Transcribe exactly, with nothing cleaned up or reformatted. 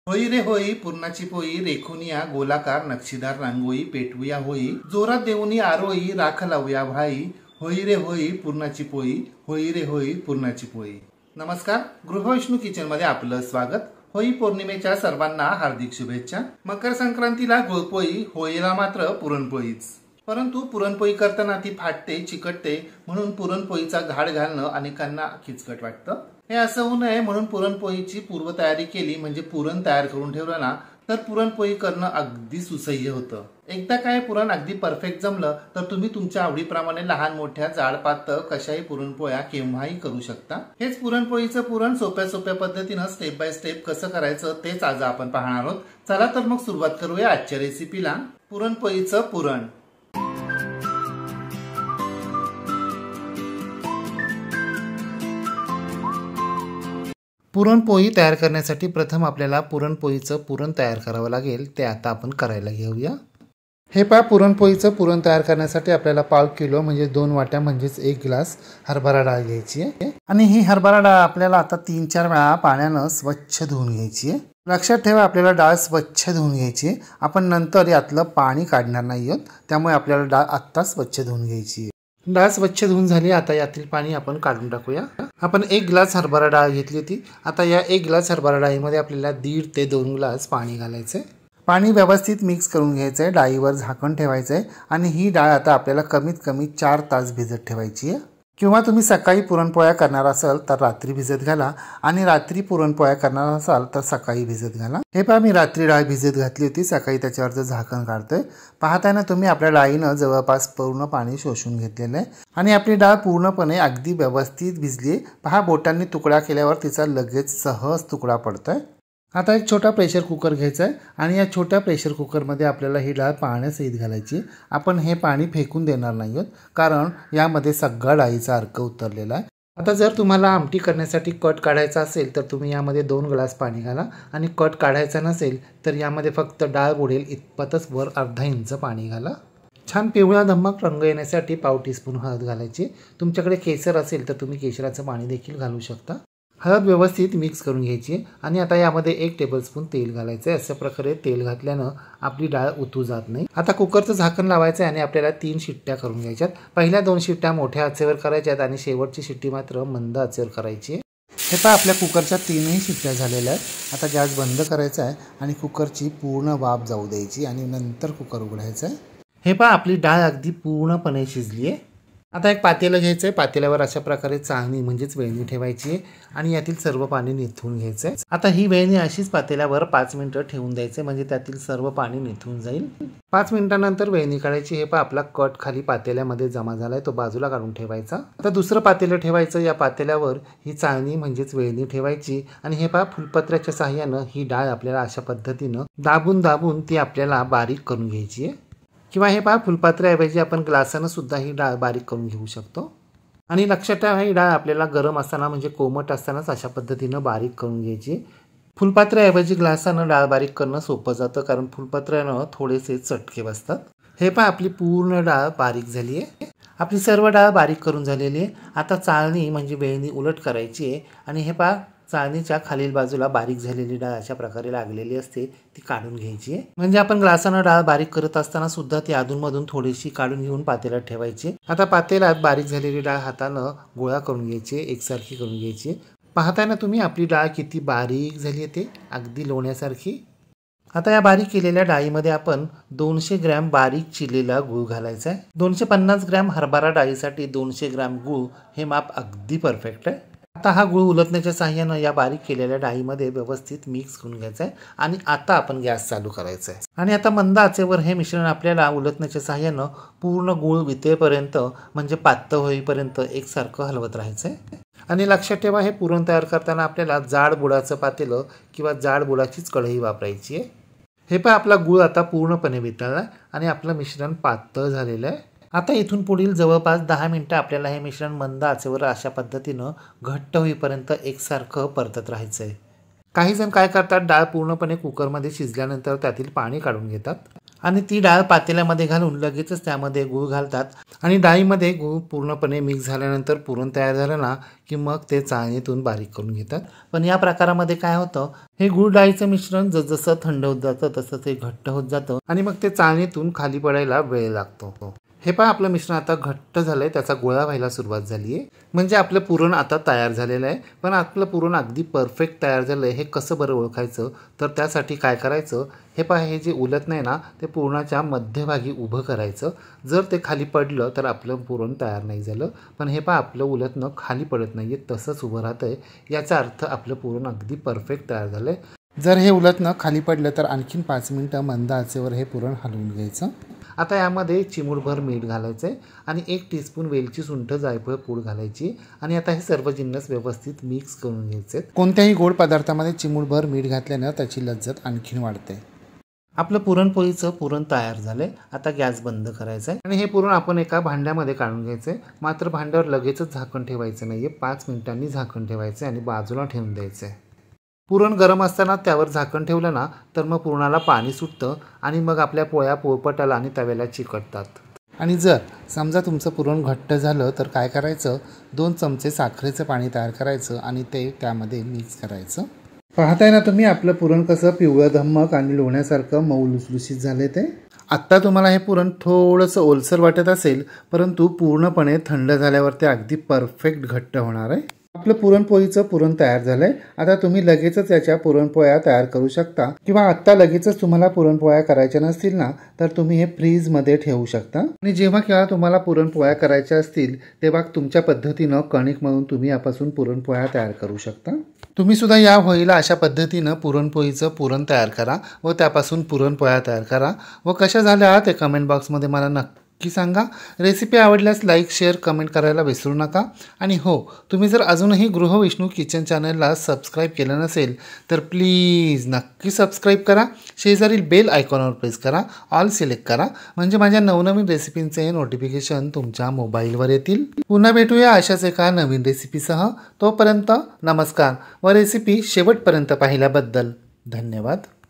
होई रे होई पुरणाची पोळी रेखुनिया गोलाकार नक्षीदार रांगोळी पेटवूया होई जोरात देऊनी आरोळी राख लावूया भाई होई रे होई पुरणाची पोळी होई रे होई पुरणाची पोळी। नमस्कार, गृहविष्णू किचन मध्ये आपलं स्वागत। होई पौर्णिमेच्या सर्वांना हार्दिक शुभेच्छा। मकर संक्रांतीला गुळपोळी, होळीला मात्र पुरणपोळीच। परंतु पुरणपोळी करताना ती फाटते, चिकटते, म्हणून पुरणपोळीचा घाट घालणं अनेकांना किचकट वाटतं। हे असं होऊ नये म्हणून पुरणपोळीची पूर्वतयारी केली म्हणजे पुरण तयार करून ठेवलं ना तर पुरणपोळी करणं अगदी सुसह्य होतं। एकदा काय पुरण अगदी परफेक्ट जमलं तर तुम्ही तुमच्या आवडीप्रमाणे लहान मोठ्या जाड पातळ कशाही पुरणपोळ्या केव्हाही करू शकता। हेच पुरणपोळीचं पुरण सोप्या सोप्या पद्धतीनं स्टेप बाय स्टेप कसं करायचं तेच आज आपण पाहणार आहोत। चला तर मग सुरुवात करूया आजच्या रेसिपीला। पुरणपोळीचं पुरण। पुरणपोळी तयार करण्यासाठी प्रथम आपल्याला पुरणपोळीचं पुरण तयार करावं लागेल, ते आता आपण करायला घेऊया। हे पहा, पुरणपोळीचं पुरण तयार करण्यासाठी आपल्याला पाव किलो म्हणजे दोन वाट्या म्हणजेच एक ग्लास हरभरा डाळ घ्यायची आहे आणि ही हरभरा डाळ आपल्याला आता तीन चार वेळा पाण्यानं स्वच्छ धुवून घ्यायची आहे। लक्षात ठेवा, आपल्याला डाळ स्वच्छ धुवून घ्यायची, आपण नंतर यातलं पाणी काढणार नाही आहोत, त्यामुळे आपल्याला डाळ आत्ता स्वच्छ धुवून घ्यायची आहे। डाळ स्वच्छ धुवून झाली, आता यातील पाणी आपण काढून टाकूया। आपण एक ग्लास हरभरा डाळ घेतली होती, आता या एक ग्लास हरभरा डाळीमध्ये आपल्याला दीड ते दोन ग्लास पाणी घालायचं आहे। पाणी व्यवस्थित मिक्स करून घ्यायचं आहे, डाळीवर झाकण ठेवायचं आहे आणि ही डाळ आता आपल्याला कमीत कमी चार तास भिजत ठेवायची आहे। किंवा तुम्ही सकाळी पुरणपोळ्या करणार असाल तर रात्री भिजत घाला आणि रात्री पुरणपोळ्या करणार असाल तर सकाळी भिजत घाला। हे पहा, मी रात्री डाळ भिजत घातली होती, सकाळी त्याच्यावरचं झाकण काढतोय। पाहताय ना तुम्ही, आपल्या डाळीनं जवळपास पूर्ण पाणी शोषून घेतलेलं आहे आणि आपली डाळ पूर्णपणे अगदी व्यवस्थित भिजली। पहा, बोटांनी तुकडा केल्यावर तिचा लगेच सहज तुकडा पडतोय। आता एक छोटा प्रेशर कुकर घ्यायचा आहे आणि या छोट्या प्रेशर कुकरमध्ये आपल्याला ही डाळ पाण्यासहित घालायची। आपण हे पाणी फेकून देणार नाही आहोत, कारण यामध्ये सगळा डाळीचा अर्क उतरलेला आहे। आता जर तुम्हाला आमटी करण्यासाठी कट काढायचा असेल तर तुम्ही यामध्ये दोन ग्लास पाणी घाला आणि कट काढायचा नसेल तर यामध्ये फक्त डाळ बुडेल इतपतच वर अर्धा इंच पाणी घाला। छान पिवळा धम्मक रंग येण्यासाठी पाव टीस्पून हळद घालायची। तुमच्याकडे केसर असेल तर तुम्ही केशराचं पाणी देखील घालू शकता। हळद व्यवस्थित मिक्स करून घ्यायची आणि आता यामध्ये एक टेबलस्पून तेल घालायचं आहे। अशा प्रकारे तेल घातल्यानं आपली डाळ उतू जात नाही। आता कुकरचं झाकण लावायचं आहे आणि आपल्याला तीन शिट्ट्या करून घ्यायच्यात। पहिल्या दोन शिट्ट्या मोठ्या आचेवर करायच्यात आणि शेवटची शिट्टी मात्र मंद आचेवर करायची। हे पहा, आपल्या कुकरच्या तीनही शिट्ट्या झालेल्या आहेत। आता गॅस बंद करायचा आहे आणि कुकरची पूर्ण वाफ जाऊ द्यायची आणि नंतर कुकर उघडायचं आहे। हे पहा, आपली डाळ अगदी पूर्णपणे शिजली आहे। आता एक पातेलं घ्यायचं आहे, पातेल्यावर अशा प्रकारे चाळणी म्हणजेच वेळणी ठेवायची आहे आणि यातील सर्व पाणी निथळून घ्यायचं आहे। आता ही वेळणी अशीच पातेल्यावर पाच मिनिटं ठेवून द्यायचं म्हणजे त्यातील सर्व पाणी निथळून जाईल। पाच मिनिटांनंतर वेळणी काढायची। हे पहा, आपला कट खाली पातेल्यामध्ये जमा झालाय, तो बाजूला काढून ठेवायचा। आता दुसरं पातेलं ठेवायचं, या पातेल्यावर ही चाळणी म्हणजेच वेळणी ठेवायची आणि हे पहा, फुलपत्र्याच्या साहाय्यानं ही डाळ आपल्याला अशा पद्धतीनं दाबून दाबून ती आपल्याला बारीक करून घ्यायची आहे। किंवा हे पहा, फुलपात्र्याऐवजी आपण ग्लासानं सुद्धा ही डाळ बारीक करून घेऊ शकतो। आणि लक्षात ठेवा, ही डाळ आपल्याला गरम असताना म्हणजे कोमट असतानाच अशा पद्धतीनं बारीक करून घ्यायची। फुलपात्र्याऐवजी ग्लासानं डाळ बारीक करणं सोपं जातं, कारण फुलपात्र्यानं थोडेसे चटके बसतात। हे पहा, आपली पूर्ण डाळ बारीक झाली आहे। आपली सर्व डाळ बारीक करून झालेली आहे। आता चाळणी म्हणजे वेळणी उलट करायची आहे आणि हे पहा, चाळणीच्या खालील बाजूला बारीक झालेली डाळ अशा प्रकारे लागलेली असते, ती काढून घ्यायची आहे। म्हणजे आपण ग्लासानं डाळ बारीक करत असताना सुद्धा ती अधूनमधून थोडीशी काढून घेऊन पातेल्यात ठेवायची। आता पातेल्यात बारीक झालेली डाळ हातानं गोळा करून घ्यायची, एकसारखी करून घ्यायची। पाहताय ना तुम्ही, आपली डाळ किती बारीक झाली आहे, ते अगदी लोण्यासारखी। आता या बारीक केलेल्या डाळीमध्ये आपण दोनशे ग्रॅम बारीक चिरलेला गूळ घालायचा आहे। दोनशे पन्नास ग्रॅम हरभरा डाळीसाठी दोनशे ग्रॅम गूळ हे माप अगदी परफेक्ट आहे। आता हा गूळ उलटण्याच्या साहाय्यानं या बारीक केलेल्या डाळीमध्ये व्यवस्थित मिक्स करून घ्यायचा आहे आणि आता आपण गॅस चालू करायचा आहे आणि आता मंद आचेवर हे मिश्रण आपल्याला उलटण्याच्या साहाय्यानं पूर्ण गूळ वितळेपर्यंत म्हणजे पातळ होईपर्यंत एकसारखं हलवत राहायचं आहे। आणि लक्षात ठेवा, हे पुरण तयार करताना आपल्याला जाड बुडाचं पातेलं किंवा जाड बुडाचीच कढई वापरायची आहे। हे पहा, आपला गूळ आता पूर्णपणे वितळला आणि आपलं मिश्रण पातळ झालेलं आहे। आता इथून पुढील जवळपास दहा मिनिटं आपल्याला हे मिश्रण मंद आचेवर अशा पद्धतीनं घट्ट होईपर्यंत एकसारखं परतत राहायचं आहे। काही जण काय करतात, डाळ पूर्णपणे कुकरमध्ये शिजल्यानंतर त्यातील पाणी काढून घेतात आणि ती डाळ पातेल्यामध्ये घालून लगेचच त्यामध्ये गूळ घालतात आणि डाळीमध्ये गूळ पूर्णपणे मिक्स झाल्यानंतर पुरण तयार झालं ना की मग ते चाळणीतून बारीक करून घेतात. पण या प्रकारामध्ये काय होतं, हे गूळ डाळीचं मिश्रण जसजसं थंड होत जातं तसं ते घट्ट होत जातं आणि मग ते चाळणीतून खाली पडायला वेळ लागतो. हे पहा आपलं मिश्रण आता घट्ट झालंय, त्याचा गोळा व्हायला सुरुवात झाली आहे, म्हणजे आपलं पुरण आता तयार झालेलं आहे. पण आपलं पुरण अगदी परफेक्ट तयार झालं आहे हे कसं बरं ओळखायचं, तर त्यासाठी काय करायचं, हे पहा हे जे उलट नाही ना ते पुरणाच्या मध्यभागी उभं करायचं. जर ते खाली पडलं तर आपलं पुरण तयार नाही झालं. पण हे पहा आपलं उलटणं खाली पडत नाही आहे, तसंच उभं राहतं आहे, याचा अर्थ आपलं पुरण अगदी परफेक्ट तयार झालं आहे. जर हे उलटणं खाली पडलं तर आणखीन पाच मिनटं मंद आचेवर हे पुरण हलवून घ्यायचं. आता यामध्ये चिमूटभर मीठ घालायचं आहे आणि एक टीस्पून वेलची, सुंठ, जायफळ पूड घालायची आणि आता हे सर्व जिन्नस व्यवस्थित मिक्स करून घ्यायचे. कोणत्याही गोड पदार्थामध्ये चिमूटभर मीठ घातल्यानं त्याची लज्जत आणखीन वाढते. आपलं पुरणपोळीचं पुरण तयार झालंय. आता गॅस बंद करायचा आहे आणि हे पुरण आपण एका भांड्यामध्ये काढून घ्यायचं आहे. मात्र भांड्यावर लगेचच झाकण ठेवायचं नाही आहे, पाच मिनिटांनी झाकण ठेवायचं आहे आणि बाजूला ठेवून द्यायचं आहे. पुरण गरम असताना त्यावर झाकण ठेवलं ना तर मग पुरणाला पाणी सुटतं आणि मग आपल्या पोळ्या पोळपटाला आणि तव्याला चिकटतात. आणि जर समजा तुमचं पुरण घट्ट झालं तर काय करायचं, दोन चमचे साखरेचं पाणी तयार करायचं आणि ते त्यामध्ये मिक्स करायचं. पाहताय ना तुम्ही आपलं पुरण कसं पिवळं धम्मक आणि लोण्यासारखं मऊ लुसलुशीत झाले ते. आत्ता तुम्हाला हे पुरण थोडंसं ओलसर वाटत असेल, परंतु पूर्णपणे थंड झाल्यावर ते अगदी परफेक्ट घट्ट होणार आहे. आपलं पुरणपोळीचं पुरण तयार झालंय. आता तुम्ही लगेचच याच्या पुरणपोळ्या तयार करू शकता किंवा आत्ता लगेचच तुम्हाला पुरणपोळ्या करायच्या नसतील ना तर तुम्ही हे फ्रीजमध्ये ठेवू शकता आणि जेव्हा केव्हा तुम्हाला पुरणपोळ्या करायच्या असतील तेव्हा तुमच्या पद्धतीनं कणिक मळून तुम्ही यापासून पुरणपोळ्या तयार करू शकता. तुम्ही सुद्धा या होळीला अशा पद्धतीनं पुरणपोळीचं पुरण तयार करा व त्यापासून पुरणपोळ्या तयार करा व कशा झाल्या ते कमेंट बॉक्समध्ये मला नक्की की सांगा. रेसिपी आवडल्यास लाईक, शेअर, कमेंट करायला विसरू नका. आणि हो, तुम्ही जर अजूनही गृहविष्णू किचन चॅनलला सबस्क्राईब केलं नसेल तर प्लीज नक्की सबस्क्राईब करा. शेजारील बेल आयकॉनवर प्रेस करा, ऑल सिलेक्ट करा, म्हणजे माझ्या नवनवीन रेसिपींचे नोटिफिकेशन तुमच्या मोबाईलवर येतील. पुन्हा भेटूया अशाच एका नवीन रेसिपीसह. तोपर्यंत नमस्कार व रेसिपी शेवटपर्यंत पाहिल्याबद्दल धन्यवाद.